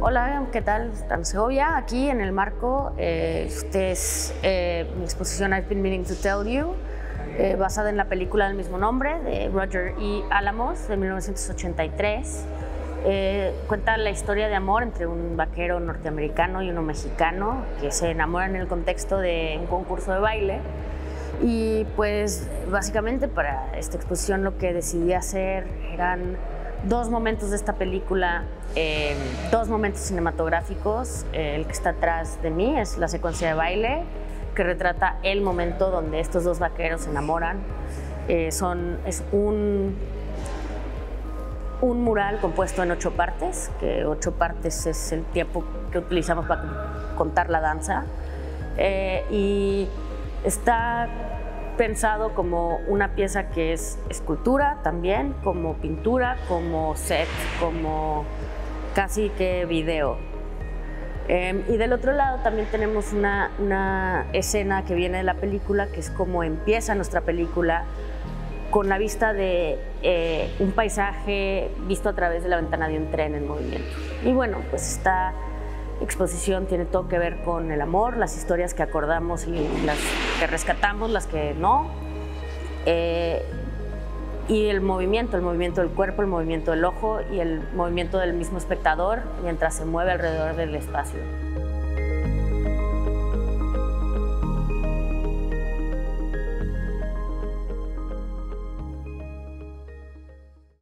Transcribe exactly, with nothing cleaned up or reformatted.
Hola, ¿qué tal? Estamos en Segovia, aquí en el marco. Eh, este es eh, mi exposición I've Been Meaning to Tell You, eh, basada en la película del mismo nombre de Roger E. Alamos de mil novecientos ochenta y tres. Eh, cuenta la historia de amor entre un vaquero norteamericano y uno mexicano que se enamoran en el contexto de un concurso de baile. Y pues básicamente para esta exposición lo que decidí hacer eran dos momentos de esta película, eh, dos momentos cinematográficos. Eh, el que está atrás de mí es la secuencia de baile, que retrata el momento donde estos dos vaqueros se enamoran. Eh, son, es un, un mural compuesto en ocho partes, que ocho partes es el tiempo que utilizamos para contar la danza. Eh, y está pensado como una pieza que es escultura también, como pintura, como set, como casi que video. Eh, y del otro lado también tenemos una, una escena que viene de la película, que es como empieza nuestra película, con la vista de eh, un paisaje visto a través de la ventana de un tren en movimiento. Y bueno, pues esta exposición tiene todo que ver con el amor, las historias que acordamos y las que rescatamos, las que no, eh, y el movimiento, el movimiento del cuerpo, el movimiento del ojo y el movimiento del mismo espectador mientras se mueve alrededor del espacio.